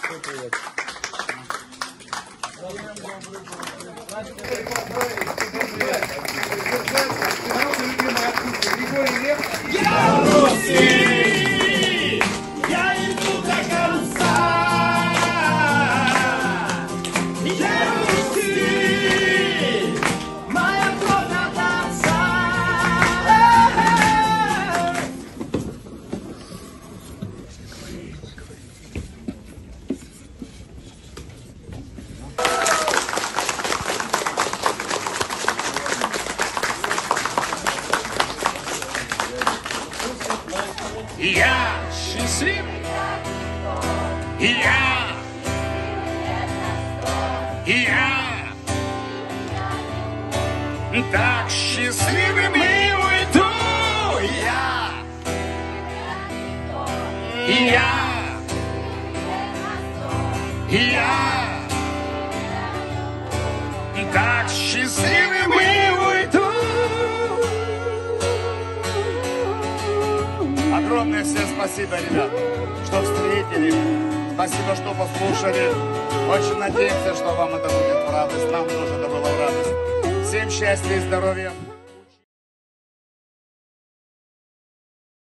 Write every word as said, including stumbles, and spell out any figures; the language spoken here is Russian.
привет. Я Руси! Я иду до конца! Я Руси! Моя кровь от отца! Я счастливый, я, я, так счастливым и уйду, я, я, я, так счастливым и уйду. Огромное всем спасибо, ребят, что встретили. Спасибо, что послушали. Очень надеемся, что вам это будет в радость. Нам тоже это было в радость. Всем счастья и здоровья.